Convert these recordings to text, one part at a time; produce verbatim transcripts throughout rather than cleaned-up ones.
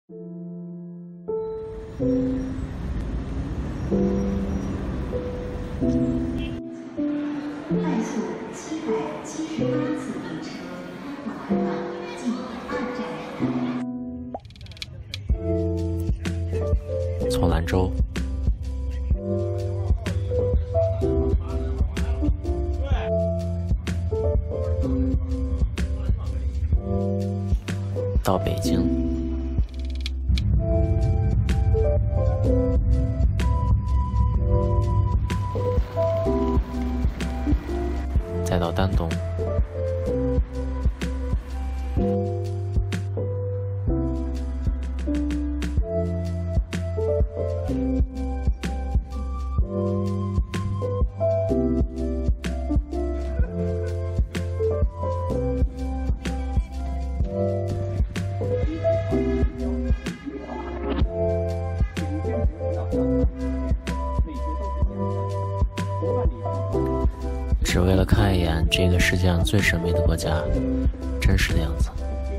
快速七百七十八次列车，马上到近二站。 从兰州到北京，再到丹东，只为了看一眼这个世界上最神秘的国家真实的样子。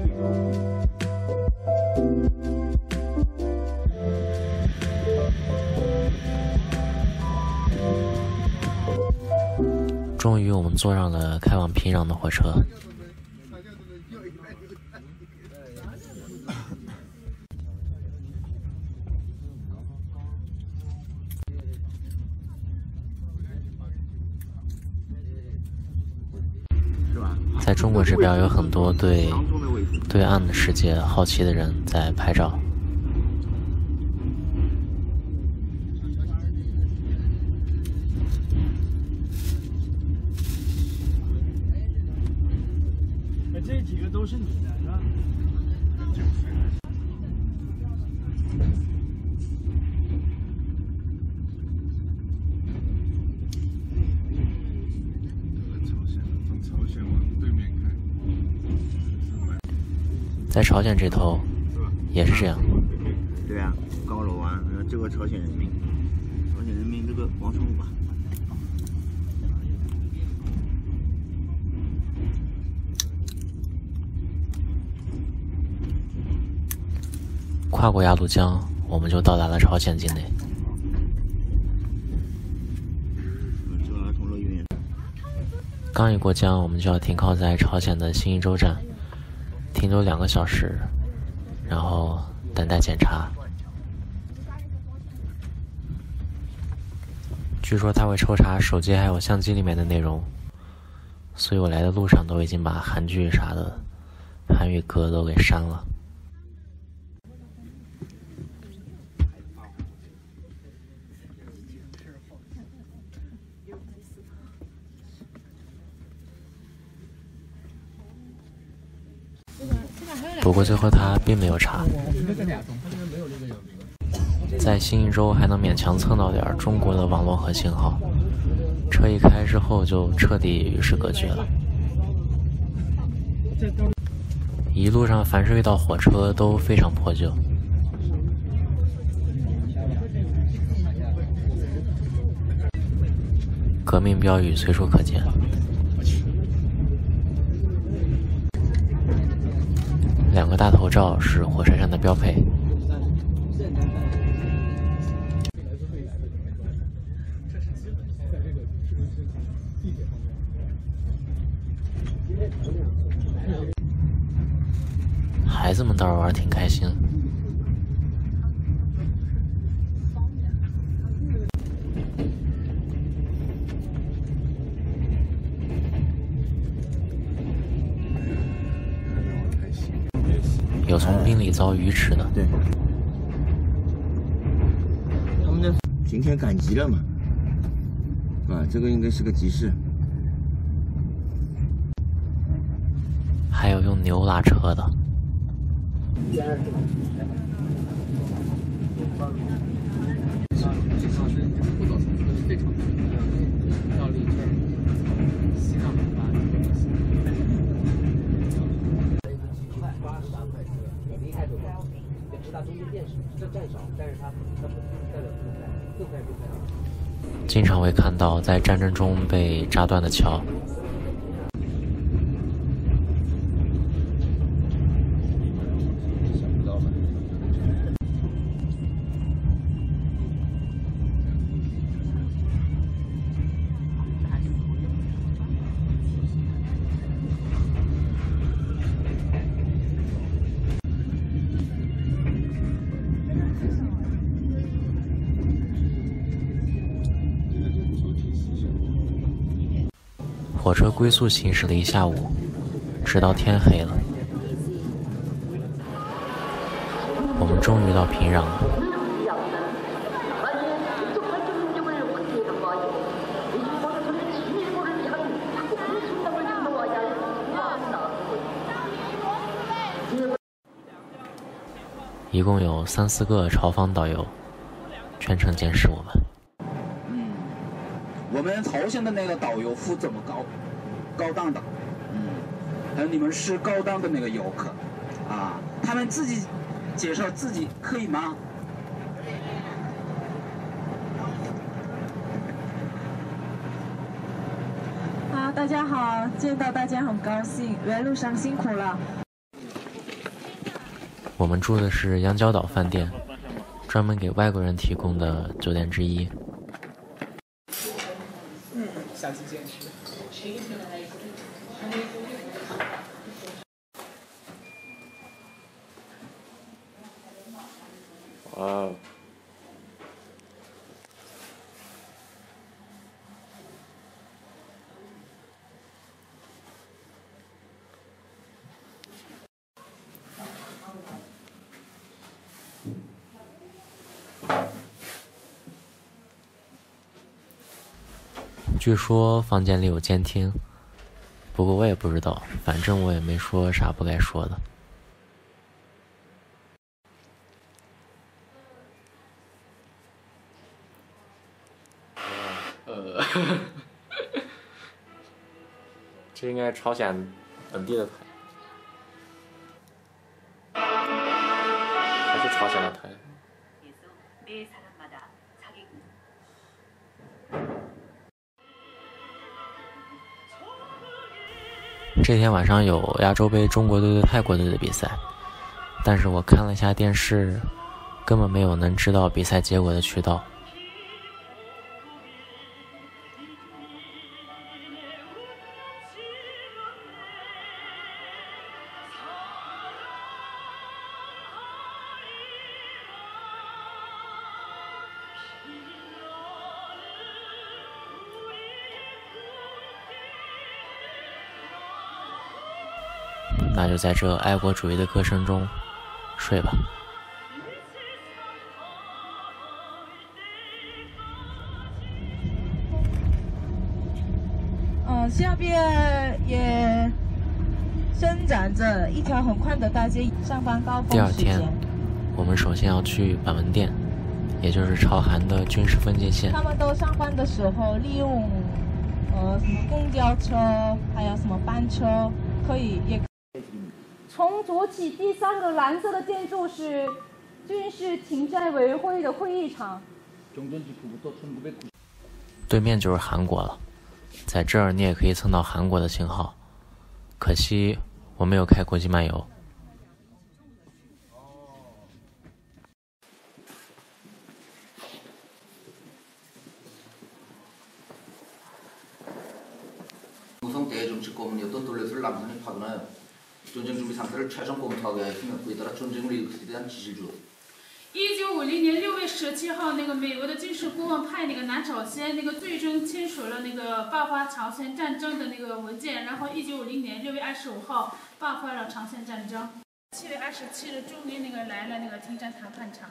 终于我们坐上了开往平壤的火车。在中国这边有很多对对岸的世界好奇的人在拍照。 这几个都是你的，是吧？ 在朝鲜这头也是这样。 对啊，高楼啊，这个朝鲜人民，朝鲜人民这个广场舞吧。 跨过鸭绿江，我们就到达了朝鲜境内。刚一过江，我们就要停靠在朝鲜的新义州站，停留两个小时，然后等待检查。据说他会抽查手机还有相机里面的内容，所以我来的路上都已经把韩剧啥的韩语歌都给删了。不过最后他并没有查，在新义州还能勉强蹭到点中国的网络和信号，车一开之后就彻底与世隔绝了。一路上凡是遇到火车都非常破旧，革命标语随处可见。两个大头照是火车站的标配。孩子们倒是玩挺开心。有从冰里遭鱼吃的， 对，他们这今天赶集了嘛，啊，这个应该是个集市。 还有用牛拉车的。经常会看到在战争中被炸断的桥。 火车龟速行驶了一下午，直到天黑了。我们终于到平壤了。一共有三四个朝方导游，全程监视我们。 嗯，我们朝鲜的那个导游服这么高，高档的，嗯，还有你们是高档的那个游客，啊，他们自己介绍自己可以吗？ 好，大家好，见到大家很高兴，来路上辛苦了。 我们住的是羊角岛饭店，专门给外国人提供的酒店之一。 嗯，下次见。 哇！据说房间里有监听，不过我也不知道，反正我也没说啥不该说的。呃，这应该是朝鲜本地的台，还是朝鲜的台？这天晚上有亚洲杯中国队对泰国队的比赛，但是我看了一下电视，根本没有能知道比赛结果的渠道。那就在这爱国主义的歌声中睡吧。 嗯，下边也伸展着一条很宽的大街，上班高峰时间。 第二天，我们首先要去板门店，也就是朝韩的军事分界线。 他们都上班的时候利用呃什么公交车，还有什么班车，可以也。 从左起第三个蓝色的建筑是军事停战委员会的会议场。 对面就是韩国了，在这儿你也可以蹭到韩国的信号，可惜我没有开国际漫游。 一九五零年六月十七号，那个美国的军事顾问派那个南朝鲜那个最终签署了那个爆发朝鲜战争的那个文件，然后一九五零年六月二十五号爆发了朝鲜战争。七月二十七日终于那个来了那个停战谈判场。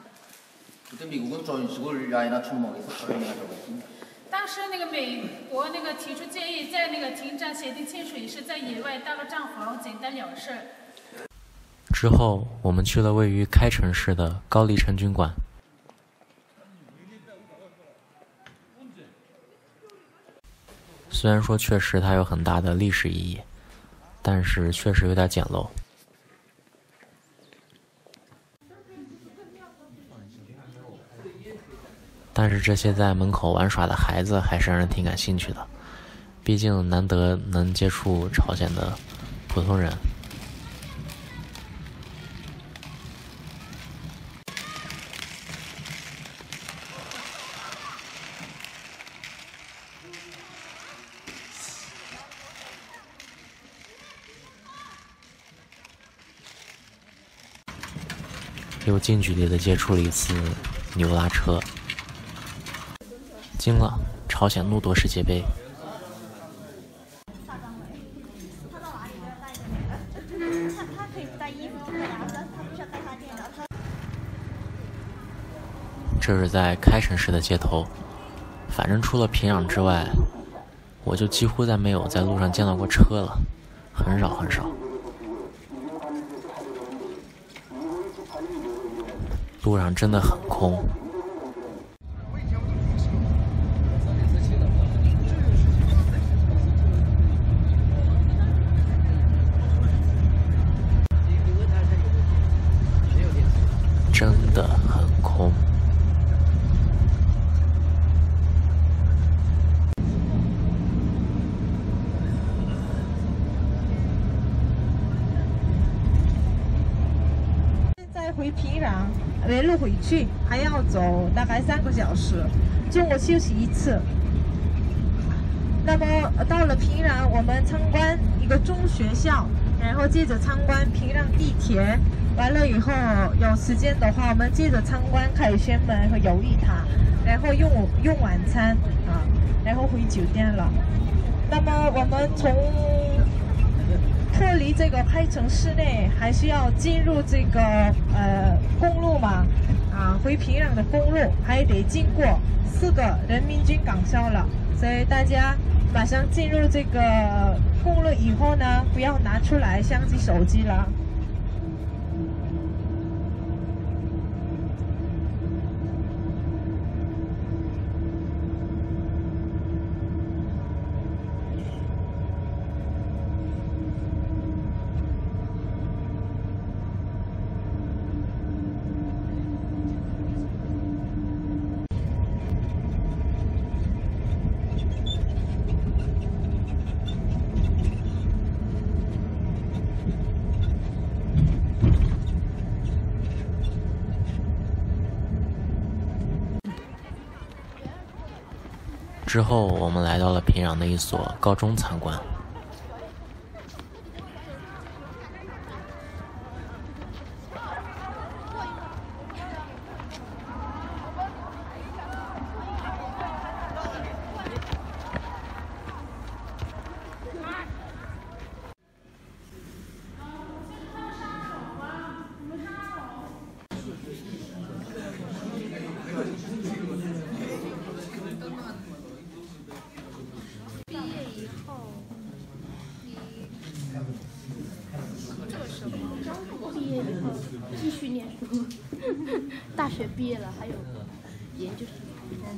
当时那个美国那个提出建议，在那个停战协定签署仪式在野外搭个帐篷，简单了事。 之后，我们去了位于开城市的高丽城军馆。虽然说确实它有很大的历史意义，但是确实有点简陋。但是这些在门口玩耍的孩子还是让人挺感兴趣的，毕竟难得能接触朝鲜的普通人。又近距离的接触了一次牛拉车，惊了！朝鲜怒夺世界杯。 这是在开城市的街头，反正除了平壤之外，我就几乎再没有在路上见到过车了，很少很少。路上真的很空。真的很空。 现在回平壤，原路回去还要走大概三个小时，中午休息一次。那么到了平壤，我们参观一个中学校，然后接着参观平壤地铁。完了以后有时间的话，我们接着参观凯旋门和友谊塔，然后用用晚餐啊，然后回酒店了。那么我们从脱离这个开城市内，还是要进入这个呃公路嘛，啊，回平壤的公路还得经过四个人民军港校了，所以大家马上进入这个公路以后呢，不要拿出来相机、手机了。 之后我们来到了平壤的一所高中参观。 继续念书，大学毕业了还有研究生。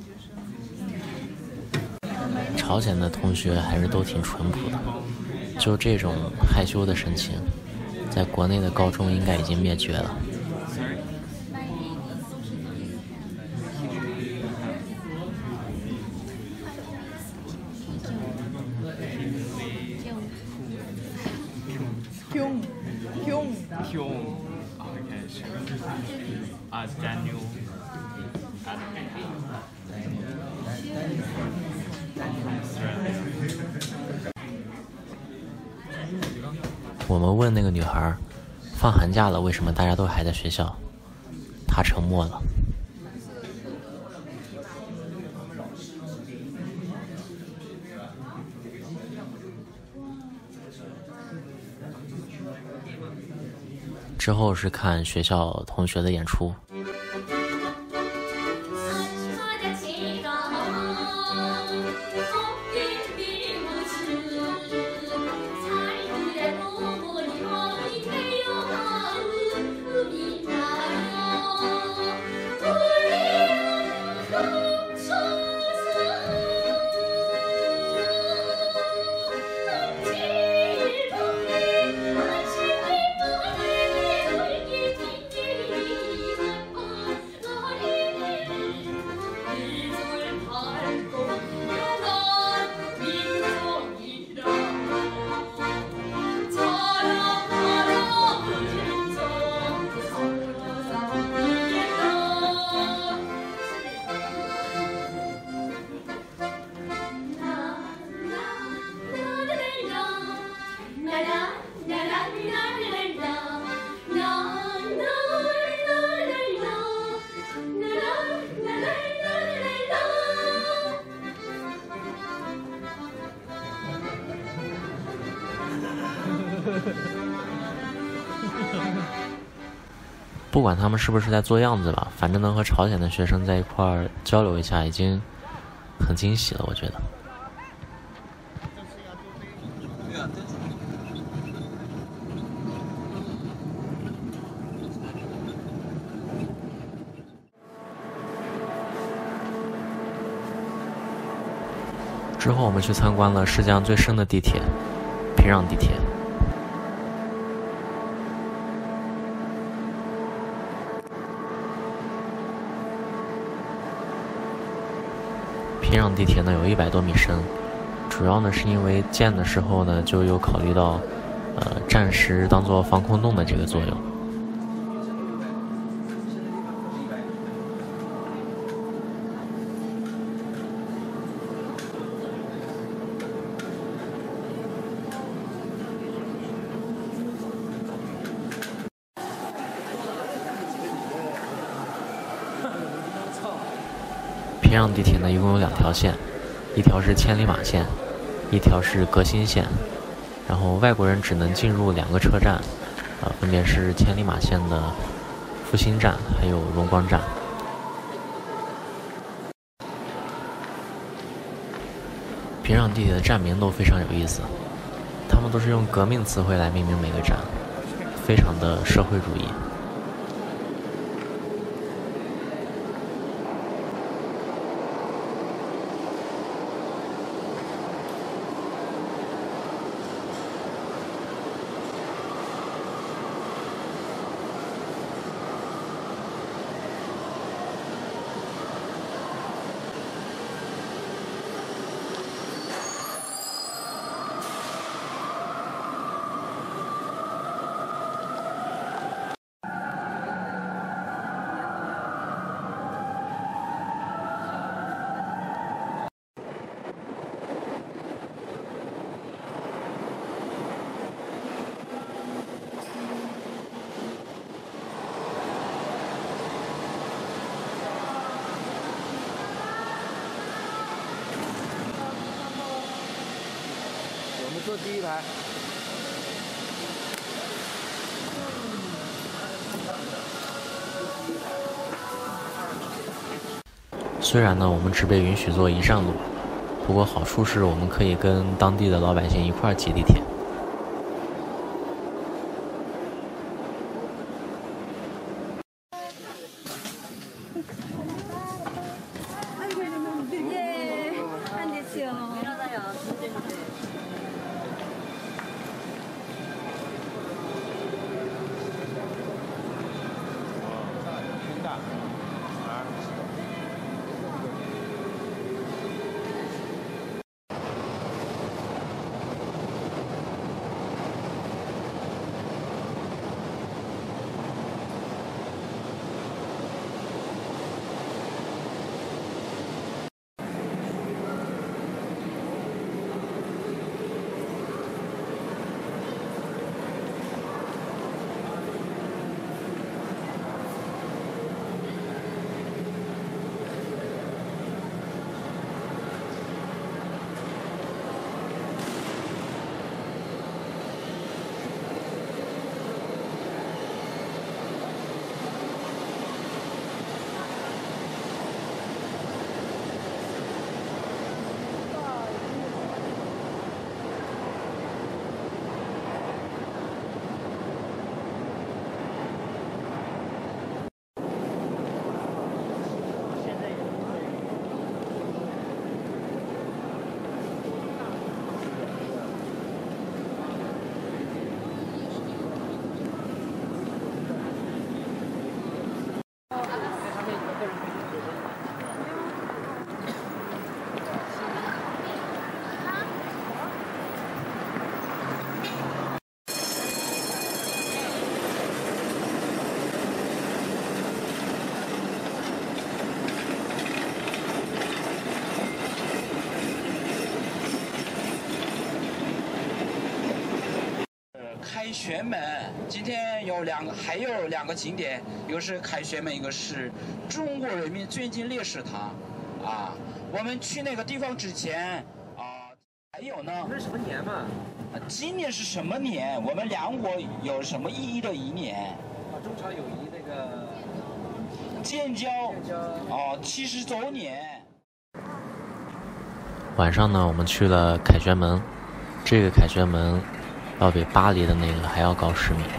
朝鲜的同学还是都挺淳朴的，就这种害羞的神情，在国内的高中应该已经灭绝了。 Hyung, Hyung, Hyung. Okay, sure. As Daniel. As Australia. 我们问那个女孩，放寒假了，为什么大家都还在学校？她沉默了。之后是看学校同学的演出。 不管他们是不是在做样子吧，反正能和朝鲜的学生在一块儿交流一下，已经很惊喜了，我觉得。之后我们去参观了世界上最深的地铁——平壤地铁。平壤地铁呢有一百多米深，主要呢是因为建的时候呢就有考虑到，呃，战时当做防空洞的这个作用。平壤地铁呢，一共有两条线，一条是千里马线，一条是革新线。然后外国人只能进入两个车站，呃，分别是千里马线的复兴站还有荣光站。平壤地铁的站名都非常有意思，他们都是用革命词汇来命名每个站，非常的社会主义。 坐第一排。 虽然呢，我们只被允许坐一站路，不过好处是我们可以跟当地的老百姓一块儿挤地铁。 凯旋门今天有两个，还有两个景点，一个是凯旋门，一个是中国人民军经烈士堂。啊，我们去那个地方之前啊，还有呢。 那是什么年嘛？ 啊，今年是什么年？我们两国有什么意义的一年？ 啊，中朝友谊那个。 个建交哦七十周年。 晚上呢，我们去了凯旋门，这个凯旋门要比巴黎的那个还要高十米。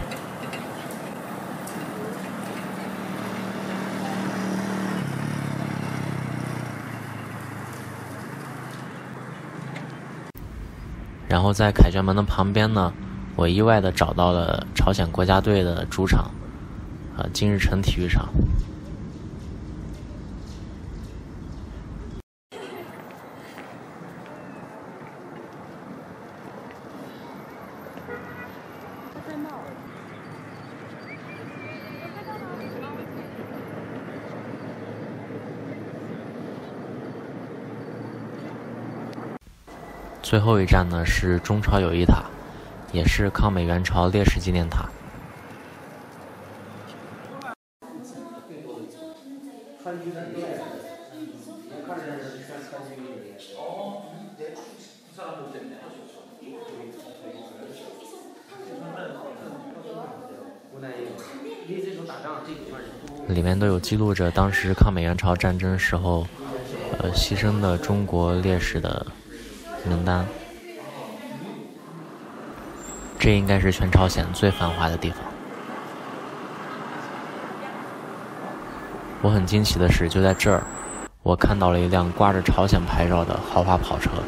然后在凯旋门的旁边呢，我意外的找到了朝鲜国家队的主场，呃，金日成体育场。最后一站呢是中朝友谊塔，也是抗美援朝烈士纪念塔。里面都有记录着当时抗美援朝战争时候，呃，牺牲的中国烈士的名单。这应该是全朝鲜最繁华的地方。我很惊奇的是，就在这儿，我看到了一辆挂着朝鲜牌照的豪华跑车。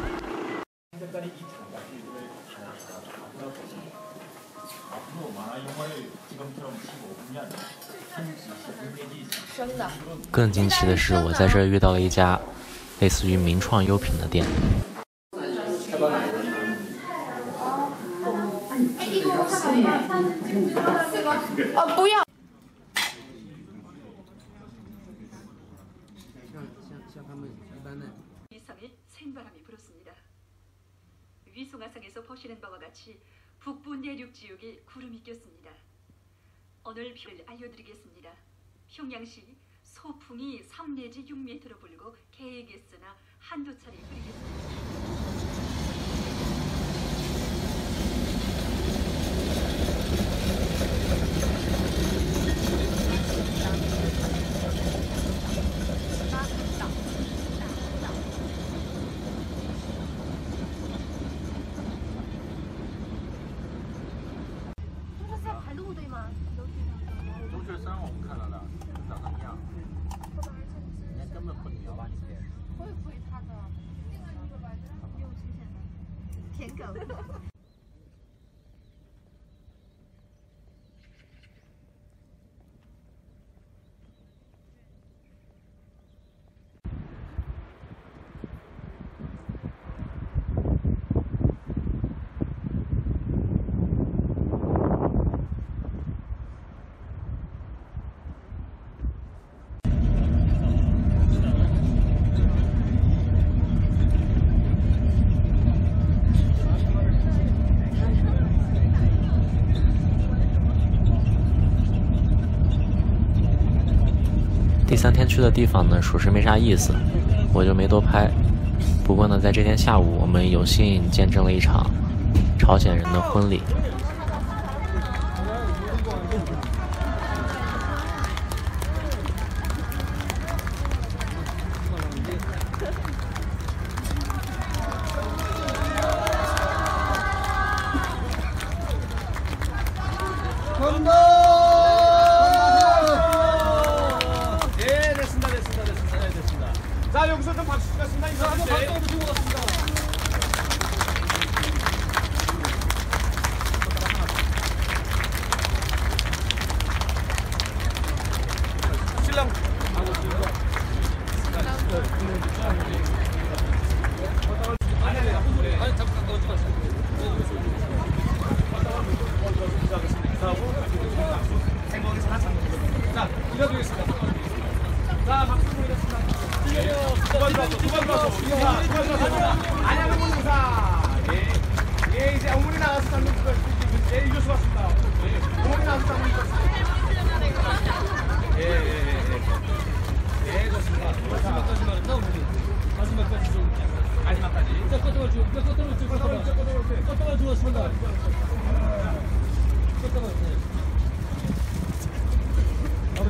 更惊奇的是，我在这儿遇到了一家类似于名创优品的店。 哦，不要。 생바람이 불었습니다. 위송화상에서 보시는 바와 같이 북부 내륙 지역에 구름이 꼈습니다. 오늘 비를 알려드리겠습니다. 평양시 소풍이 삼 내지 육 미터로 불고 계획했으나 한두 차례 흐리겠습니다. 舔狗。 第三天去的地方呢，属实没啥意思，我就没多拍。不过呢，在这天下午，我们有幸见证了一场朝鲜人的婚礼。 자, 여기서 좀 박수 주겠습니다. 이 사람은 박수도 주고 갔습니다. 신랑 하고 있습니다. 아니, 아니, 아니, 잠깐 가까워지 마세요. 행복에서 하참. 자, 이어드리겠습니다. 자, 박수 보내겠습니다. 두번 더, 두번 더, 안녕하는 인사. 예, 예, 이제 어머니 나와서 잡는 거, 예, 이럴 수 같습니다. 어머니 나와서 잡는 거. 예, 예, 예, 예, 좋습니다. 마지막까지 말했나, 어머니? 마지막까지 좀. 마지막까지. 자, 껐다가 주, 껐다가 주, 껐다가 주, 껐다가 주었습니다. 껐다가, 네.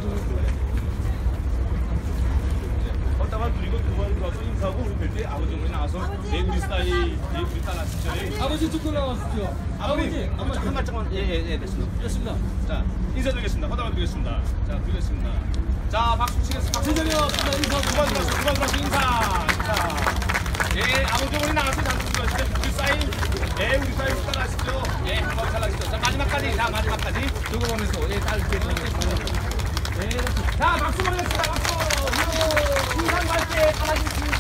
될 때 아버지 어머니 나와서 네 우리 스타일 네 우리 딸 하시죠. 아버지 조금 나왔죠. 아버님 아버지 한 발짝만 예예 예, 됐습니다. 됐습니다. 자 인사드리겠습니다. 허담을 드리겠습니다. 자 드리겠습니다. 자 박수 치겠습니다. 박수 드려. 인사 두번 들어서 두번 들어서 인사. 자. 예, 아버지 어머니 나가서 장수가 진짜 우리 사인, 예, 우리 사인 스타 하시죠. 예, 한번 잘하시죠. 자, 마지막까지, 자, 마지막까지. 두고 보면서, 예, 딸 이렇게 예, 자, 박수 보내겠습니다. 박수. 이거, 인상 밝게 달아주시죠.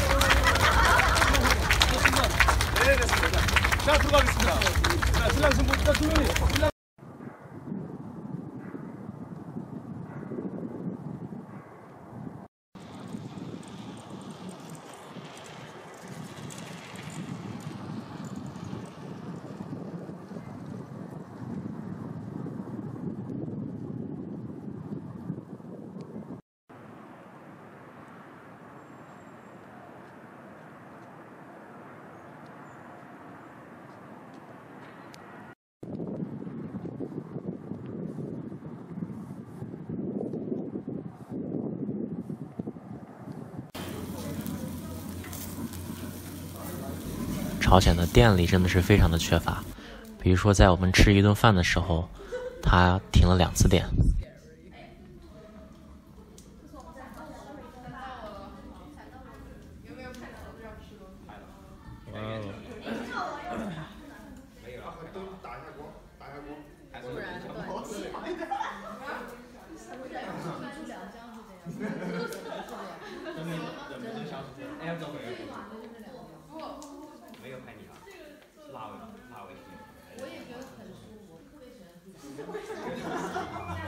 됐습니다. 네, 됐습니다. 자, 들어가겠습니다. 자, 신랑 신부, 자, 두 분이. 신랑 朝鲜的电力真的是非常的缺乏，比如说在我们吃一顿饭的时候，它停了两次电。 没有拍你啊，辣味辣味我也觉得很舒服，特别喜欢住。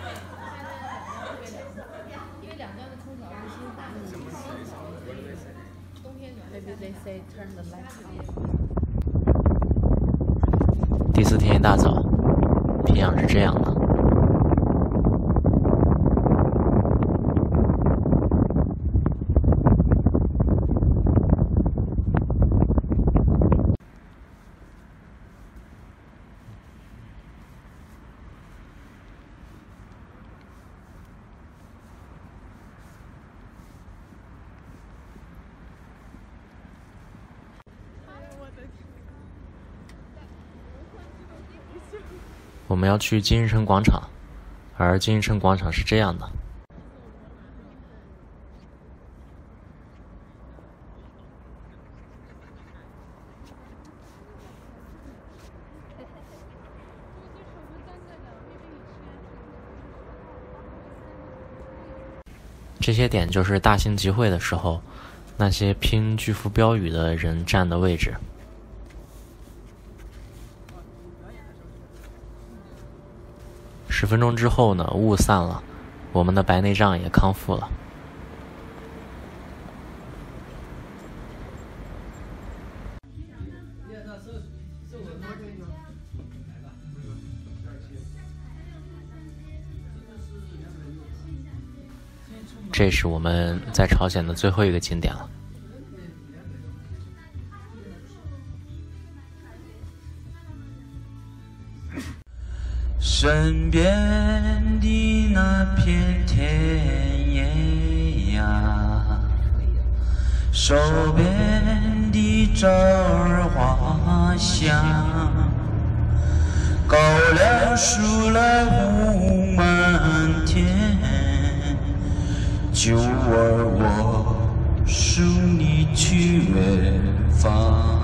因为两江的空调是新打的，冬天暖。Maybe they say turn the lights on。 第四天一大早，平壤是这样的。我们要去金日成广场，而金日成广场是这样的。这些点就是大型集会的时候，那些拼巨幅标语的人站的位置。十分钟之后呢，雾散了，我们的白内障也康复了。这是我们在朝鲜的最后一个景点了。 身边的那片田野呀，手边的枣儿花香，高粱树来雾满天，酒儿我送你去远方。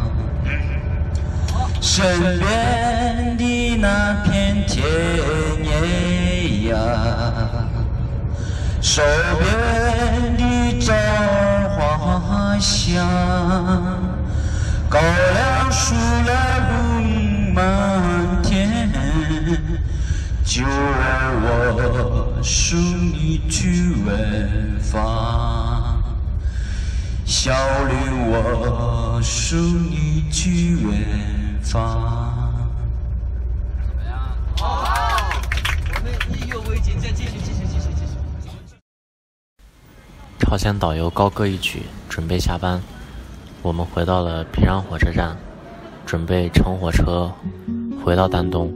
身边的那片田野呀，手边的枣花香，高粱树来雾满天，酒儿我送你去远方，小驴我送你去远方。 怎么样？好，我们意犹未尽，再继续，继续，继续，继续。 朝鲜导游高歌一曲，准备下班。我们回到了平壤火车站，准备乘火车回到丹东。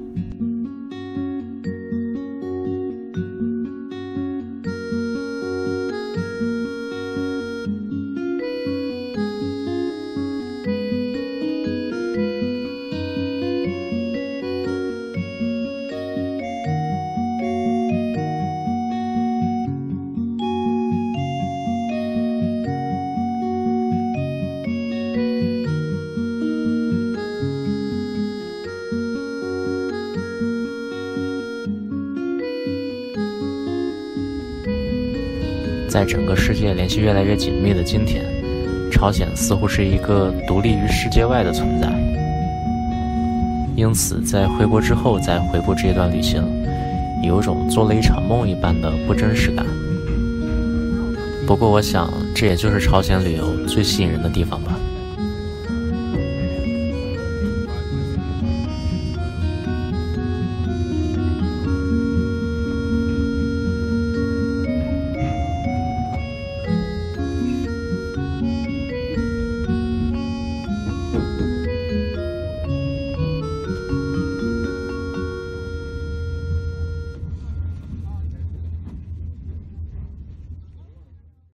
在整个世界联系越来越紧密的今天，朝鲜似乎是一个独立于世界外的存在。因此，在回国之后再回顾这一段旅行，有种做了一场梦一般的不真实感。不过，我想这也就是朝鲜旅游最吸引人的地方吧。